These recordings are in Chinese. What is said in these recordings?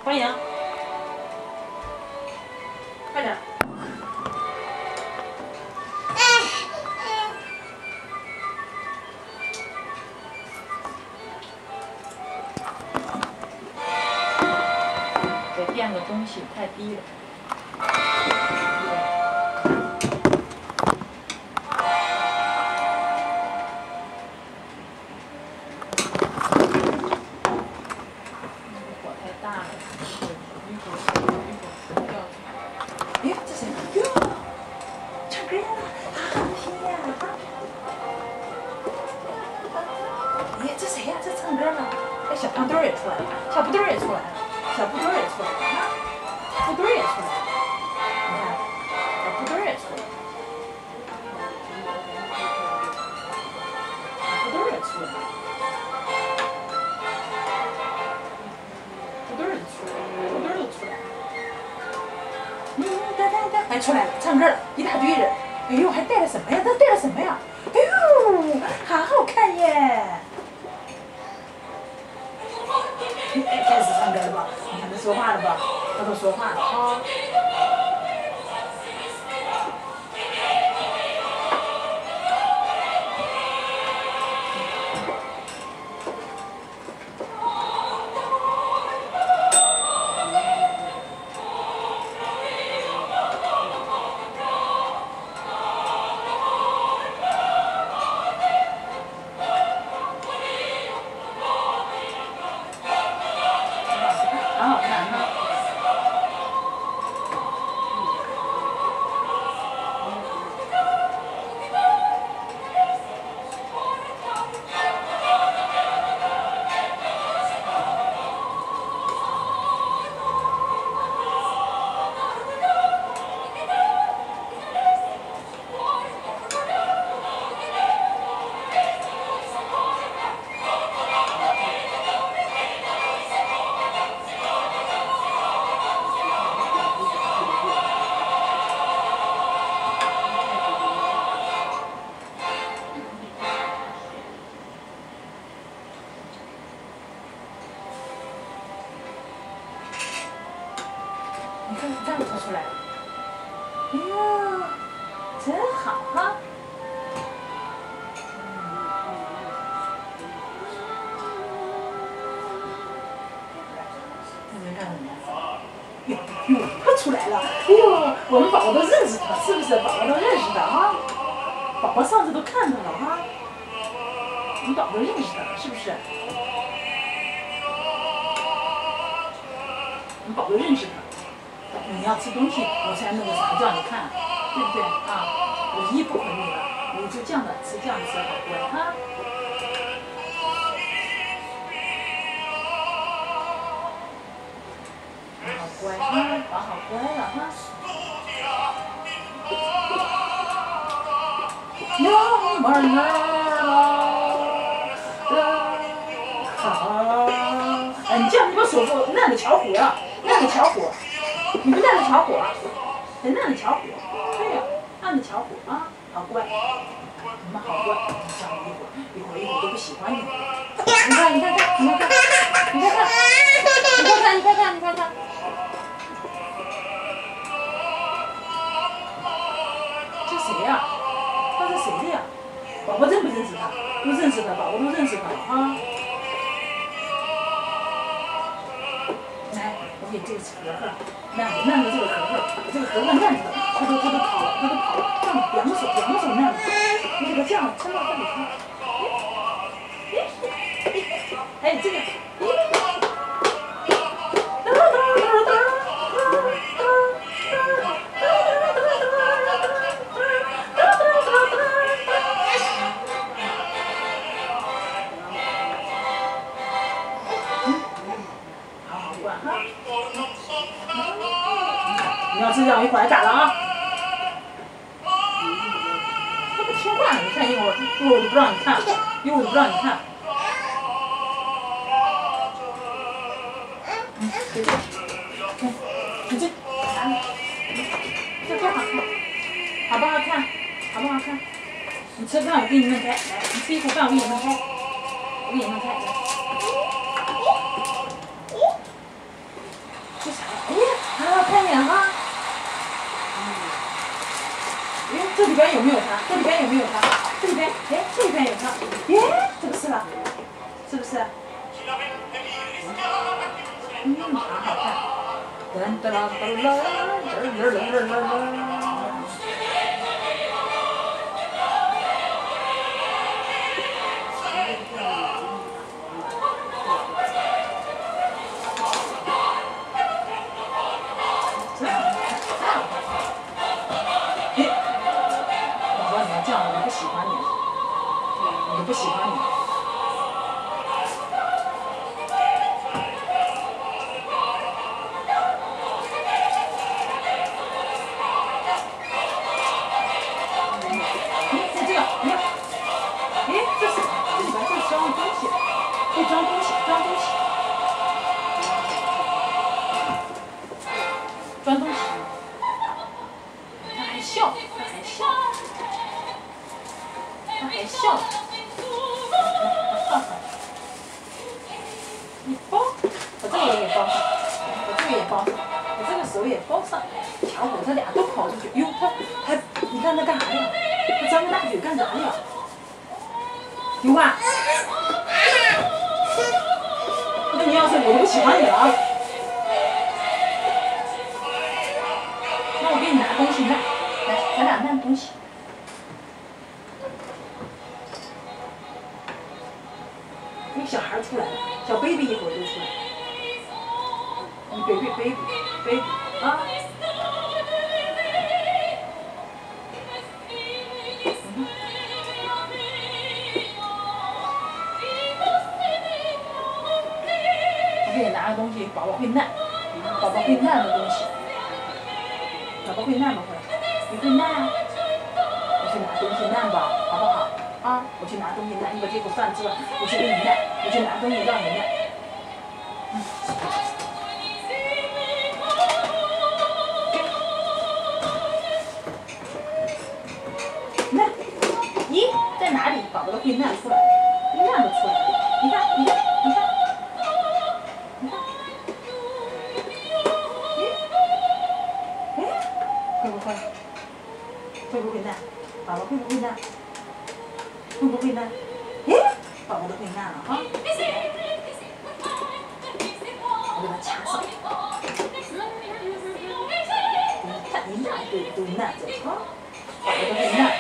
欢迎，快点。得垫个东西，太低了。 小胖墩儿也出来了，小布墩儿也出来了，小布墩儿也出来了啊！布墩儿也出来了，你看，小布墩儿也出来了，小布墩儿也出来了，布墩儿也出来了，布墩儿都出来了。哒，哎，出来了，唱歌了，一大堆人。哎呦，还带了什么呀？他带了什么呀？哎呦，好好看耶！ 开始唱歌了吧？你看他说话了吧？他都说话了啊！好好看哈！ 你看，这样做出来了，哎呀，真好哈！这能干什么？哟，他出来了！哎呦，我们宝宝都认识他，是不是？宝宝都认识他啊！宝宝上次都看他了哈，我们宝宝都认识他，是不是？我们宝宝都认识他。 你要吃东西，我才那个啥叫你看，对不对啊？我一不捆你了，你就这样的吃，这样吃，好乖哈。好乖哈，宝好乖了哈。娘们儿好，哎，你这样你把手给按着巧虎呀，按着巧虎。 你不按着巧虎啊？得按着巧虎，对呀，按着巧虎啊，好乖，你们好乖，你这样一会儿都不喜欢你。你看，你看看，你看看，你看看，你看看，你看看，你看看。这谁呀？他是谁的呀？宝宝认不认识他？都认识他，宝宝都认识他啊。 我给这个盒盒，按着这个盒盒，把这个盒盒按着它，他都跑了，这样两个手按着，你给它这样撑到这里去，哎，这个，好好管哈。 你要吃这样一会儿还咋了啊？他不听话，你看一会儿我就不让你看，一会儿我就不让你看。给这，你这，这多好看，好不好看？好不好看？你吃饭我给你弄开，来，你吃一口饭我给你弄开，我给你弄开，来。 这啥？哎，好好看一眼哈。哎，这里边有没有它？这里边有没有它？这里边，哎，这里边有它。哎，是不是了？是不是？好好看。噔噔啦噔啦，噔噔噔噔噔。这样我就不喜欢你，我就不喜欢你。看这个，你看，哎，这是这里边这是装东西，这装东西，装东西，装东西。他还笑，他还笑。他还笑，你包，我这个也包上，我这个也包上，我这个手也包上。小狗它俩都跑出去，哟，它，你看它干啥呀？它张个大嘴干啥呀？牛啊！那你要是我就不喜欢你了啊！那我给你拿东西，来，咱俩拿东西。那小孩出来了，小 baby 一会儿就出来了。你 baby 啊！我给你拿个东西，宝宝会难，宝宝会难的东西，宝宝会难不会？你会难啊？我去拿东西难吧，好不好？啊！我去拿东西拿，你把这口饭吃了，我去给你拿，我去拿东西让你拿。那，咦，在哪里？宝宝都会难出来了，难都出来了。你看，你看，你看，你看，哎，会不会？会不会难？宝宝会不会难？会不会难？哎，宝宝都会难了哈！我给它掐上。你看，你难都难着哈，宝宝都会难，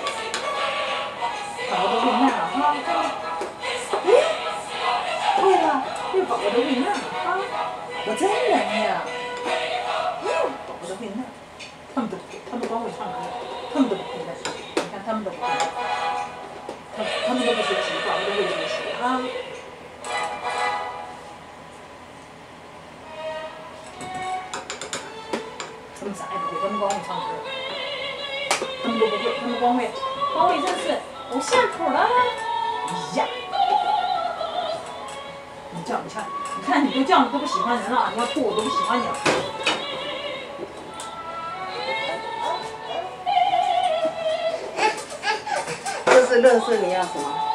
宝宝都会难了哈！哎，会了，这宝宝都会难了哈！我真能呀！宝宝都会难，他们光会唱歌，他们都不会难。你看他们都不会难。他们都不学习，宝宝都会学习啊。他们啥也不会，他们光会唱歌，他们都不会，他们光会这是偶像谱了。哎呀，你这样，你看你都这样都不喜欢人了，你要吐我都不喜欢你了。 这是乐色的样子吗？